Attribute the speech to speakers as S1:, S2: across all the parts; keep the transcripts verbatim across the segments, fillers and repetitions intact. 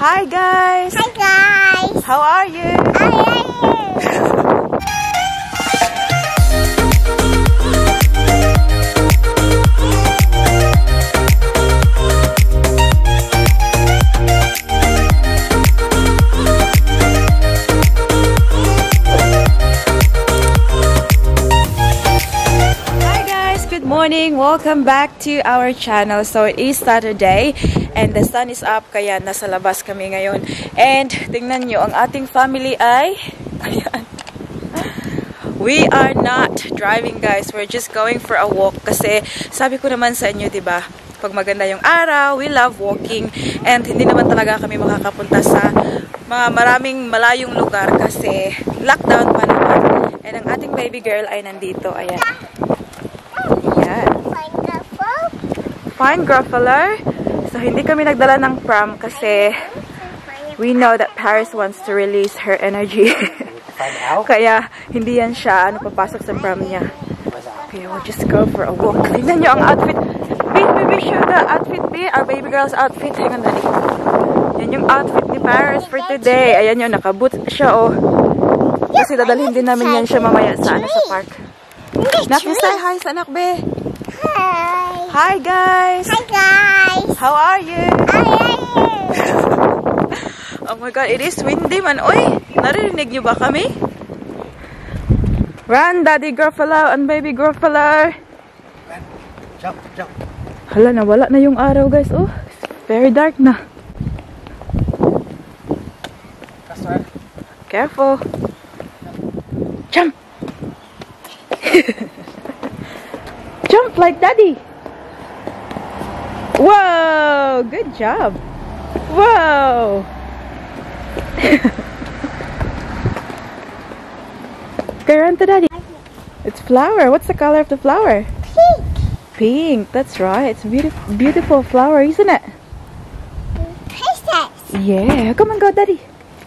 S1: Hi guys!
S2: Hi guys!
S1: How are you?
S2: How are you?
S1: Morning, welcome back to our channel. So it is Saturday and the sun is up, kaya nasa labas kami ngayon. And tingnan nyo, ang ating family ay ayan. We are not driving guys, we're just going for a walk kasi sabi ko naman sa inyo, diba, pag maganda yung araw, we love walking and hindi naman talaga kami makakapunta sa mga maraming malayong lugar kasi lockdown pa naman. And ang ating baby girl ay nandito, ayan. Fine Gruffalo. So hindi kami nagdala ng pram kasi we know that Paris wants to release her energy. Kaya hindi yan siya ano papasok sa pram niya. Okay, we'll just go for a walk. Tingnan nyo ang outfit. Wait, maybe show the outfit be our baby girl's outfit. Hang on, dali. Yan yung outfit ni Paris for today. Ayan yung nakaboots siya, oh. Kasi dadalhin din namin yan siya mamaya sa ano sa park. Nak, say hi sa anak, be.
S2: Hi.
S1: Hi guys.
S2: Hi guys.
S1: How are you?
S2: How are you?
S1: Oh my god, it is windy man. Oy, narinig niyo ba kami? Run, Daddy Gruffalo and Baby Gruffalo.
S3: Jump, jump.
S1: Hala, nawala na yung araw guys. Oh, it's very dark na. Careful. Jump. Jump like Daddy. Whoa, good job. Whoa. Okay, run to Daddy. It's flower. What's the color of the flower?
S2: Pink.
S1: Pink. That's right. It's a beautiful, beautiful flower, isn't it?
S2: Princess.
S1: Yeah. Come on, go, Daddy.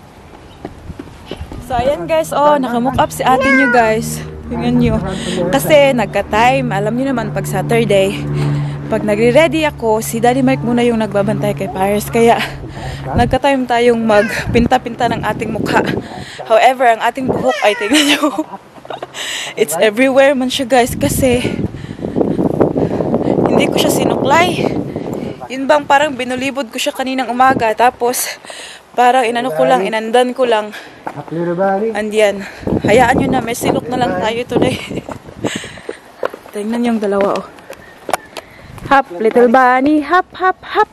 S1: So, ayan guys. Oh, nakamook up si ate nyo guys. Tingnan nyo. Kasi nagka-time. Alam nyo naman pag Saturday, pag nagre-ready ako, si Daddy Mike muna yung nagbabantay kay Paris. Kaya nagka-time tayong magpinta-pinta ng ating mukha. However, ang ating buhok ay tingnan nyo. It's everywhere man siya guys. Kasi hindi ko siya sinuklay. Yun bang parang binulibod ko siya kaninang umaga. Tapos parang inano ko lang, inandan ko lang. And yan. Hayaan nyo na, may silok na lang tayo today. Tingnan yung dalawa, oh. Hop, little bunny, hop, hop, hop.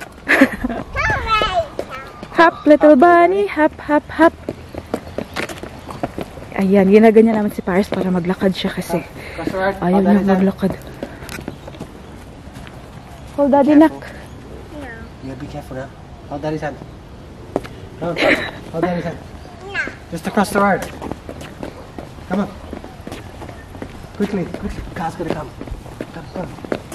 S1: Hop, little bunny, hop, hop, hop. Ayan, ginaganyan naman si Paris para maglakad siya kasi ayaw niya maglakad. Hold Daddy, nak.
S3: Yeah, be careful now. Hold Daddy's hand. Hold, hold Daddy's hand. Just across the road. Come on. Quickly, quickly. Car's gonna come. Come, come.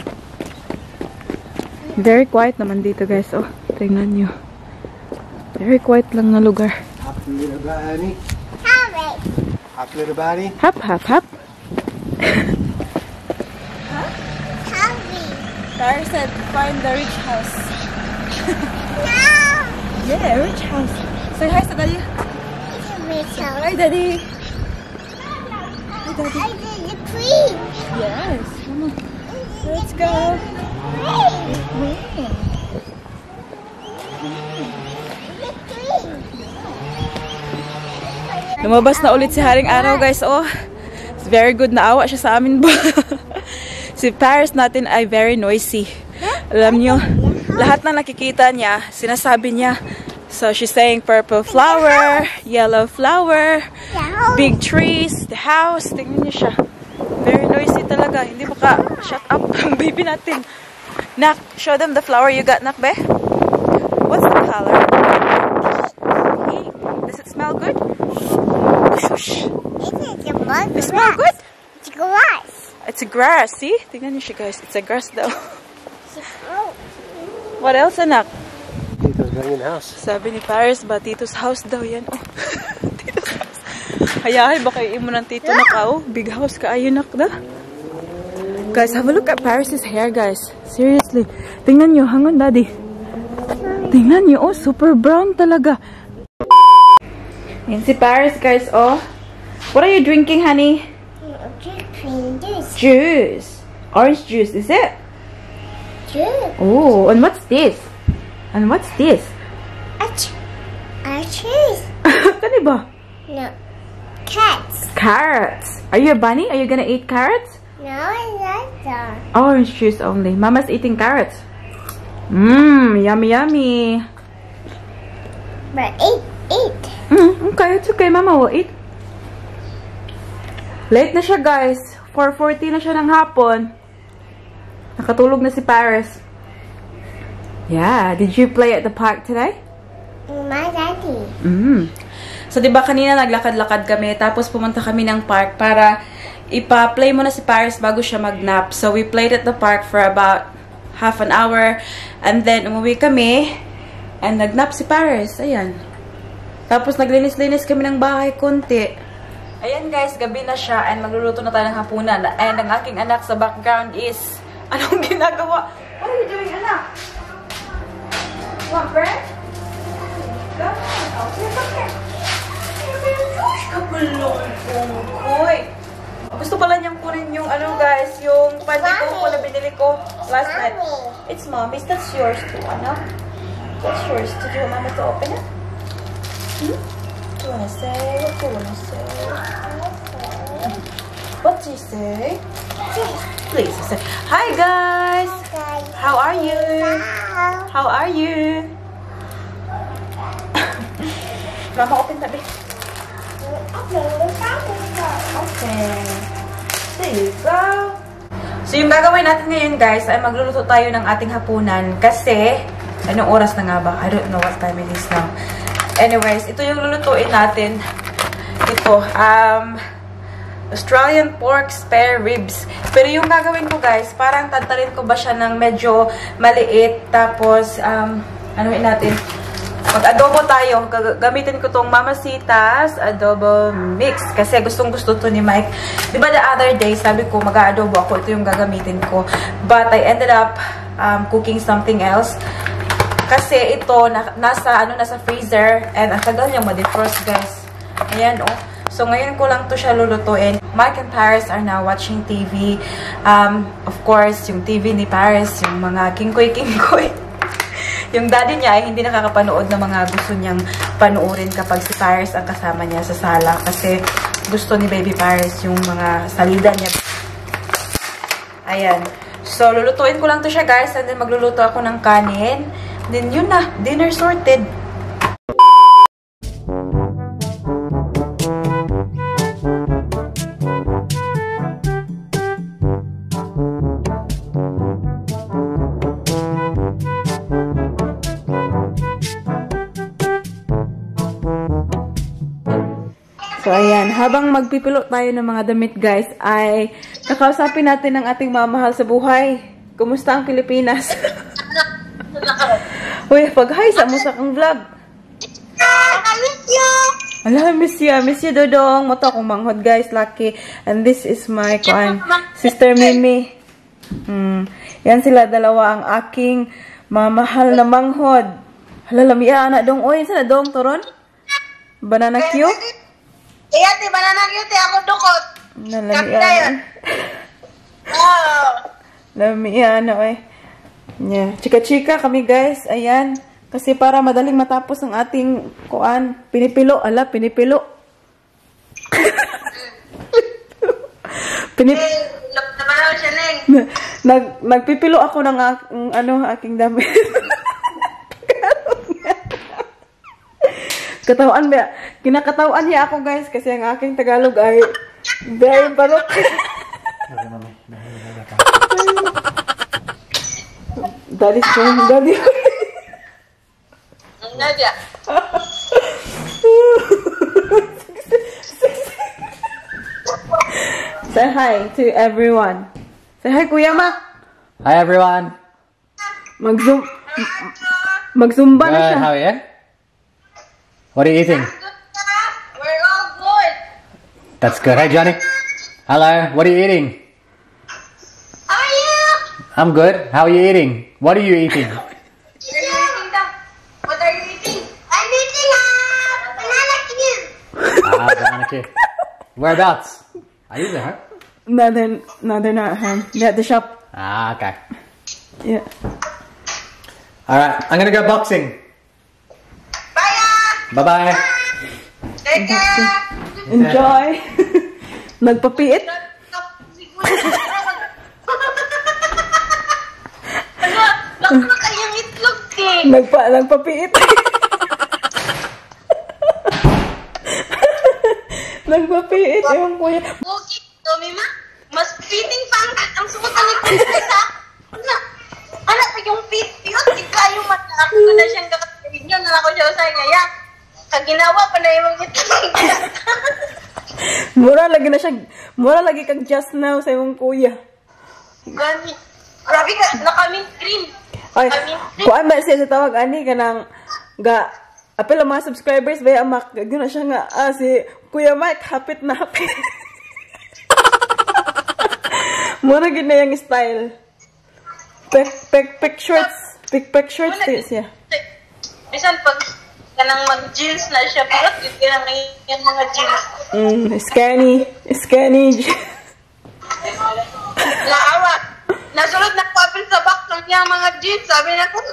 S1: Very quiet naman dito guys. Oh, tingnan nyo. Very quiet lang na lugar.
S3: Hop, little bunny.
S2: Hop.
S3: Hop, little bunny.
S1: Hop, hop, hop. Paris said, find the rich house.
S2: No.
S1: Yeah, rich house. Say hi to Daddy. Hi, Daddy. Hi, Daddy.
S2: I did the tree.
S1: Yes. Come on. Let's go. Lumabas na ulit si Haring Araw, guys. Oh, it's very good na awa siya sa amin ba. Si Paris natin ay very noisy. Alam nyo, lahat na nakikita niya, sinasabi niya. So she's saying purple flower, yellow flower, big trees, the house. Tingnan niyo siya. Very noisy talaga. Hindi maka shut up ang baby natin. Nak, show them the flower you got, Nak, be. What's the color? Pink. Does it smell good? Shush. It smells good?
S2: It's grass.
S1: It's a grass, see? Tingnan niyo siya, guys. It's a grass daw. What else, anak?
S3: Tito's green house.
S1: Sabi ni Paris ba, Tito's house daw yan. Oh. Tito's house. Hayahay, baka iimo ng Tito na ka, oh. Big house ka, ayun nak na. Guys, have a look at Paris's hair, guys. Seriously. Tingnan niyo, hang on, Daddy. Tingnan niyo, oh, super brown talaga. Yan si Paris, guys, oh. What are you drinking, honey?
S2: Drinking juice.
S1: Juice. Orange juice, is it?
S2: Juice.
S1: Oh, and what's this? And what's this?
S2: I, ch I choose.
S1: Kani ba?
S2: No. Cats.
S1: Carrots. Are you a bunny? Are you gonna eat carrots?
S2: No, I like that.
S1: Orange juice only. Mama's eating carrots. Mmm, yummy, yummy.
S2: But eat, eat.
S1: Mm, okay, it's okay. Mama will eat. Late na siya, guys. four forty na siya ng hapon. Nakatulog na si Paris. Yeah. Did you play at the park today?
S2: My daddy.
S1: Mm. So, diba kanina naglakad-lakad kami, tapos pumunta kami ng park para ipa-play muna si Paris bago siya mag-nap. So, we played at the park for about half an hour, and then umuwi kami, and nag-nap si Paris. Ayan. Tapos, naglinis-linis kami ng bahay konti. Ayan guys, gabi na siya, and magluluto na tayo ng hapunan. And ang aking anak sa background is, anong ginagawa? What are you doing, anak? Want bread? Come on. Oh, here, come here. Kapulong kong gusto pala niyang kunin yung ano guys, yung pandito ko na binili ko last night. It's mommy's. That's yours too, ano? That's yours too. Do you want mama to open it? Hmm? What do you wanna say? What do you wanna say? What do you say? Please say, hi guys! How are you? How are you? Mama, open that bit. Okay. There you go. So, yung gagawin natin ngayon, guys, ay magluluto tayo ng ating hapunan. Kasi, anong oras na nga ba? I don't know what time it is now. Anyways, ito yung lulutuin natin. Ito, um, Australian pork spare ribs. Pero yung gagawin ko, guys, parang tatarin ko ba siya ng medyo maliit. Tapos, um, anuhin natin. Mag-adobo tayo. Gamitin ko tong Mamacita's adobo mix. Kasi gustong-gusto to ni Mike. Diba the other day, sabi ko mag-adobo ako. Ito yung gagamitin ko. But I ended up um, cooking something else. Kasi ito, na, nasa, ano, nasa freezer. And ang tagal niya ma-defrost, guys. Ayan, oh. So, ngayon ko lang to siya lulutuin. Mike and Paris are now watching T V. Um, of course, yung T V ni Paris, yung mga kingkoy-kingkoy. Yung daddy niya ay hindi nakakapanood ng mga gusto niyang panuorin kapag si Paris ang kasama niya sa sala. Kasi gusto ni Baby Paris yung mga salida niya. Ayan. So, lulutuin ko lang to siya, guys. And then, magluluto ako ng kanin. Then, yun na. Dinner sorted. So, ayan. Habang magpipilo tayo ng mga damit, guys, ay nakausapin natin ang ating mamahal sa buhay. Kumusta ang Pilipinas? Uy, pag-hi sa mo sa kang vlog.
S2: I miss you.
S1: Ala, miss you. Miss you, Dodong. Moto akong manghod, guys. Lucky. And this is my kuan, Sister Mimi. Hmm. Yan sila dalawa ang aking mamahal na manghod. Hala, lamia, anak dong. Uy, saan na dong, Toron? Banana Q?
S2: Iya, ti banana cute ako dukot.
S1: Nalamian.
S2: Oh.
S1: Lamian, eh. Yeah. Chika-chika kami, guys. Ayan. Kasi para madaling matapos ang ating kuan, pinipilo. Ala, pinipilo. Pinip Nag nagpipilo ako ng ang, ano, aking damit. Katawan ba? Kinakatawan niya ako, guys, kasi ang aking Tagalog ay very barok. Daddy's phone, daddy.
S2: Nadia.
S1: Say hi to everyone. Say hi, Kuya Ma.
S3: Hi, everyone.
S1: Mag-zoom. Mag-zumba na
S3: Good,
S1: siya.
S3: how are you? What are you eating?
S2: We're all good.
S3: That's good. Hey, Johnny. Hello. What are you eating?
S2: How are you?
S3: I'm good. How are you eating? What are you eating?
S2: We're eating the
S3: Okay. Whereabouts? Are you there?
S1: No, they're, no, they're not at home. They're at the shop.
S3: Ah, okay.
S1: Yeah.
S3: Alright, I'm gonna go boxing.
S2: Bye!
S3: Bye-bye.
S2: Take care!
S1: Enjoy. Nagpapiit.
S2: Ano? Loko kayang itlog eh.
S1: Nagpa, nagpapiit. Nagpapiit yung kuya.
S2: Okay, Tommy ma. Mas fitting pa ang, ang suot ng itlog kaysa. Ano? Ano pa yung fit? Yun, di kayo man. Ako ko na siyang kakasabin yun. Na ako siya sa kanya. Kaginawa pa na yung itlog.
S1: Mura lagi na siya. Mura lagi kang just now sa imong kuya.
S2: Gani. Grabe ka. Nakamint green.
S1: Ay, kuan ba siya sa tawag ani kanang ga apel ang mga subscribers ba amak gina siya nga ah, si Kuya Mike hapit na hapit. Mura gid na yung style. Pek pek pek shorts, pek pek shorts din siya.
S2: Bisan pag kanang mag-jeans na siya, pero hindi na may yung mga jeans.
S1: Mm, skinny, skinny.
S2: Naawa. Nasulod na ko apil sa box ng niyang mga jeans. Sabi na ko.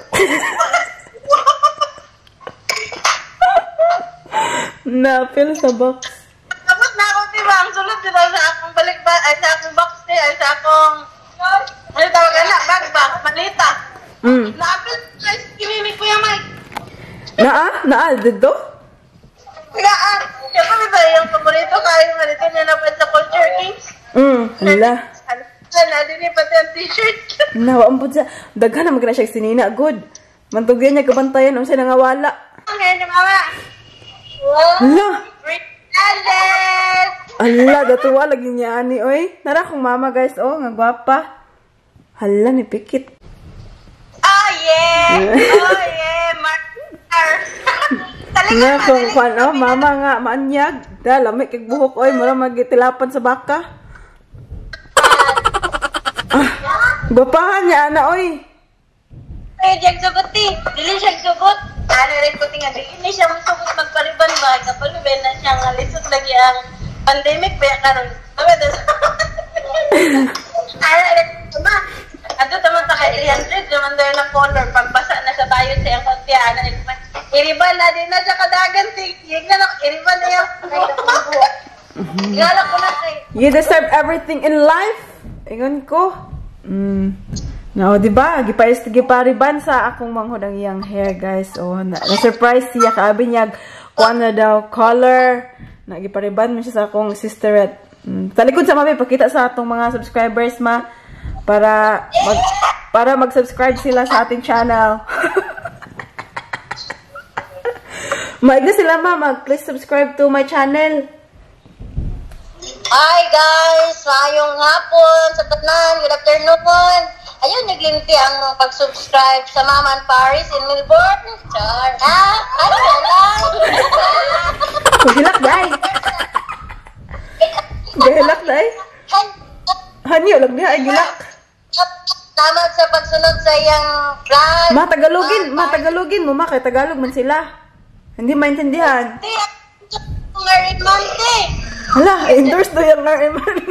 S1: Na-apil sa box.
S2: Tapos na ako, diba? Ang sulod dito sa akong balik ba, ay sa akong box day, ay sa akong, ano tawag na, bag ba, malita.
S1: Mm.
S2: Naapil, guys, kimimi ko yung mic.
S1: Naa, naa dito?
S2: Kaya, ah, kaya pa ba yung paborito kayo nga dito niya na sa Culture Kings?
S1: Mm, hala.
S2: Ano, din pati ang t-shirt.
S1: Nawaambot siya. Daghan na magana siya sinina. Good. Mantugyan niya kabantayan ang siya nangawala.
S2: Ang ngayon yung mama. Wow.
S1: Hala.
S2: Great talent.
S1: Hala, datuwa lagi niya ani. Oy, nara kong mama guys. Oh, nga gwapa. Hala, ni Pikit.
S2: Oh, yeah. Oh, yeah. Marker.
S1: Nga kung kwan, oh, mama nga, maanyag. Da, lamig kag buhok. Oy, mura magitilapan sa baka. Ah, bapahan niya, ana, oy.
S2: Ay, diyag sugot eh. Dili siya sugot. Ano rin ko tinga. Dili siya sugot magpariban ba. Kapaliban na siya nga lisod lagi ang pandemic. Kaya karon. Ano rin ko ma. Ato taman ta kay three hundred. Naman daw ng color. Pagbasa na sa tayo sa iyang konti. Ano rin ko. Iriban na din na siya kadagan. Tig na lang. Iriban na yan. Igalak ko na kay.
S1: You deserve everything in life. Ingon ko. Mm. No, di ba? Giparis gipariban sa akong manghod ang iyang hair, guys. Oh, na, na surprise siya kaabi niya kuan na daw color. Na gipariban mo siya sa akong sisterette. Mm. Talikod sa mami pakita sa atong mga subscribers ma para mag para mag-subscribe sila sa ating channel. Maig na sila ma, mag-please subscribe to my channel.
S2: Hi guys! Mayong hapon sa tanan. Good afternoon. Ayun, naglinti ang pag-subscribe sa Mama and Paris in Melbourne. Char. Ah, ano na lang?
S1: Gahilak day. Gahilak day. Hanyo, lag niya ay gilak.
S2: Salamat sa pagsunod sa iyang vlog.
S1: Matagalogin, matagalogin mo ma kay Tagalog man sila. Hindi maintindihan.
S2: Hindi, ang Monte.
S1: Hala, endorse do yung R M man.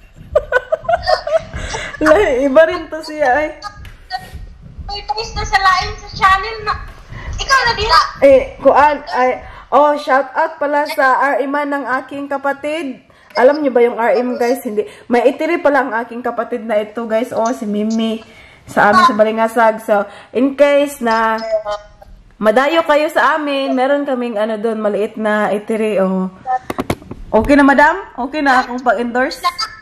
S1: Hala, iba rin to siya ay.
S2: May post na sa lain sa channel na. Ikaw na dila.
S1: Eh, kuan ay oh, shout out pala sa R M ng aking kapatid. Alam niyo ba yung R M guys? Hindi. May itiri pala ang aking kapatid na ito guys. Oh, si Mimi sa amin sa Balingasag. So, in case na madayo kayo sa amin, meron kaming ano doon maliit na itiri. Oh. Okay na, madam? Okay na akong pag-endorse?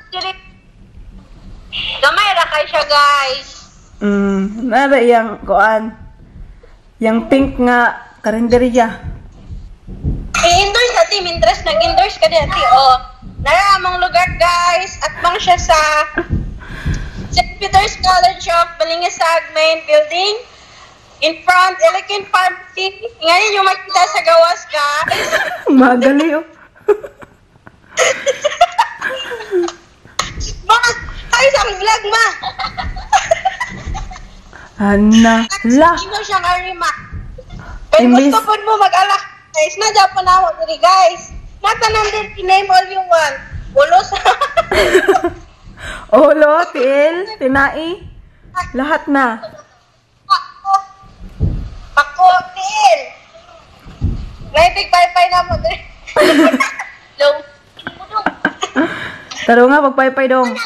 S2: Gamay ra kay siya, guys.
S1: Mm, nara yung, kuan, yung pink nga karinderya.
S2: I-endorse natin, interest nag-endorse ka din natin. Oh, nara among lugar, guys. At bang siya sa Saint Peter's College of Balingasag main building. In front, Elikin Pharmacy. Ngayon yung makita sa gawas, guys.
S1: Magali, oh.
S2: Ma, ay sa vlog, ma.
S1: Ana, la.
S2: Hindi mo siyang arima. Pero
S1: Imbis-
S2: gusto po mo mag-alak. Guys, na Japan ako diri, guys. Mata nandun, name all you want. Ulos.
S1: Ulo, til, tinai. Lahat na.
S2: Pako. Pako, til. Naitig pay-pay na mo. Low.
S1: Taro nga, magpay-pay dong.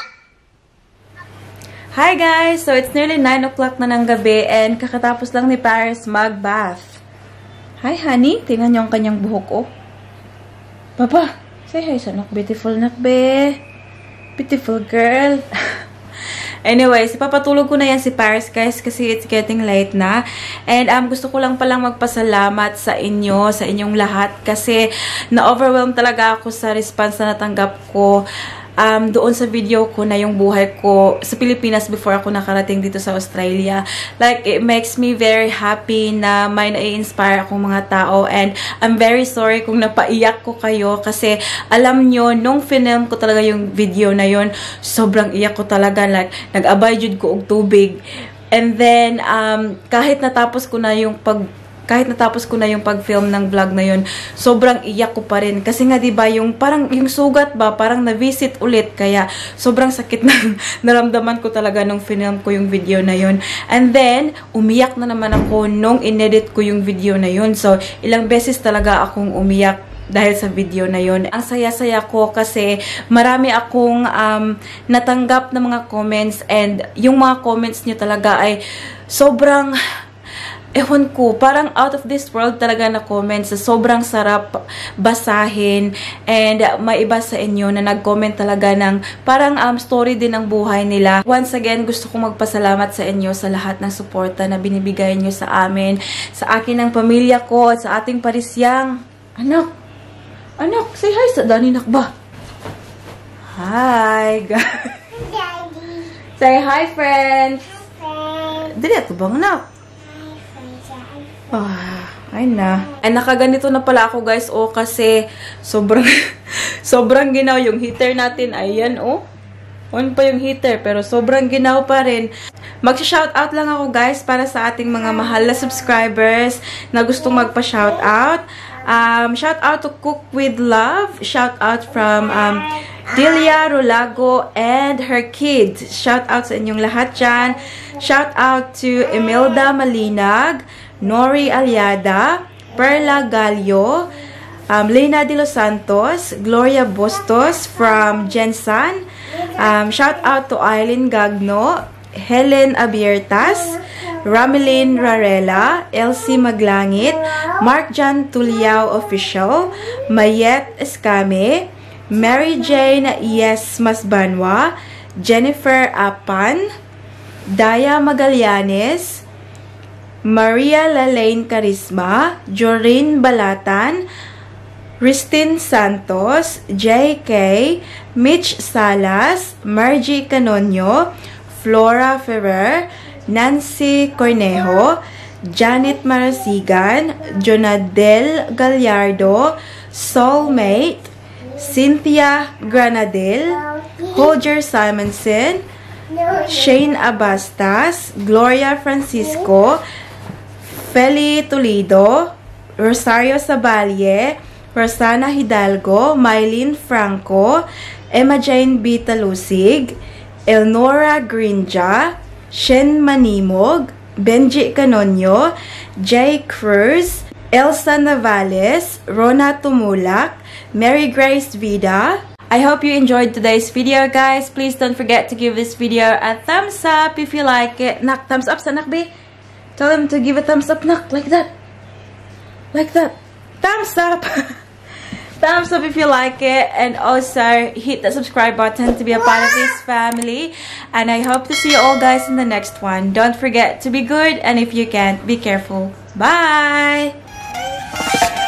S1: Hi guys! So it's nearly nine o'clock na ng gabi and kakatapos lang ni Paris mag-bath. Hi honey! Tingnan niyo ang kanyang buhok oh. Papa! Say hi sa nak. Beautiful nak be. Beautiful girl. Anyways, ipapatulog ko na yan si Paris guys kasi it's getting late na. And um, gusto ko lang palang magpasalamat sa inyo, sa inyong lahat kasi na-overwhelm talaga ako sa response na natanggap ko um, doon sa video ko na yung buhay ko sa Pilipinas before ako nakarating dito sa Australia. Like, it makes me very happy na may nai-inspire akong mga tao and I'm very sorry kung napaiyak ko kayo kasi alam nyo, nung film ko talaga yung video na yun, sobrang iyak ko talaga. Like, nag-abay jud ko og tubig. And then, um, kahit natapos ko na yung pag kahit natapos ko na yung pag-film ng vlog na yun, sobrang iyak ko pa rin. Kasi nga, diba, yung parang, yung sugat ba, parang na-visit ulit. Kaya, sobrang sakit na naramdaman ko talaga nung film ko yung video na yun. And then, umiyak na naman ako nung inedit ko yung video na yun. So, ilang beses talaga akong umiyak dahil sa video na yun. Ang saya-saya ko kasi marami akong um, natanggap na mga comments and yung mga comments nyo talaga ay sobrang ewan ko, parang out of this world talaga na comments. Sobrang sarap basahin. And uh, may iba sa inyo na nag-comment talaga ng parang um, story din ng buhay nila. Once again, gusto kong magpasalamat sa inyo sa lahat ng suporta na binibigay nyo sa amin, sa akin ng pamilya ko, at sa ating parisyang anak. Anak, say hi sa Dani Nakba. Hi, guys. Say hi, friends. Hi, friends. Dali, ito bang anak? Ah, ay na. Ay, nakaganito na pala ako guys, oh, kasi sobrang, sobrang ginaw yung heater natin. Ayan, oh. On pa yung heater, pero sobrang ginaw pa rin. Mag-shoutout lang ako guys para sa ating mga mahal na subscribers na gustong magpa-shoutout. Um, shoutout to Cook with Love. Shoutout from um, Delia Rolago and her kids. Shoutout sa inyong lahat dyan. Shoutout to Imelda Malinag, Nori Aliada, Perla Gallo, um, Lena de los Santos, Gloria Bustos from Jensan. Um, shout out to Eileen Gagno, Helen Abiertas, Ramelin Rarela, Elsie Maglangit, Mark Jan Tuliao Official, Mayet Escame, Mary Jane Yes Masbanwa, Jennifer Apan, Daya Magallanes, Maria Lalaine Carisma, Jorin Balatan, Ristin Santos, J K, Mitch Salas, Margie Canonio, Flora Ferrer, Nancy Cornejo, Janet Marasigan, Jonadel Gallardo, Soulmate, Cynthia Granadil, Holger Simonson, Shane Abastas, Gloria Francisco, Feli Toledo, Rosario Saballe, Rosana Hidalgo, Mylene Franco, Emma Jane B. Talusig, Elnora Grinja, Shen Manimog, Benji Canonio, Jay Cruz, Elsa Navales, Rona Tumulak, Mary Grace Vida. I hope you enjoyed today's video, guys. Please don't forget to give this video a thumbs up if you like it. Nak, thumbs up sa nak, be. Tell them to give a thumbs up, nak, like that. Like that. Thumbs up. Thumbs up if you like it. And also, hit the subscribe button to be a part of this family. And I hope to see you all, guys, in the next one. Don't forget to be good. And if you can't, be careful. Bye.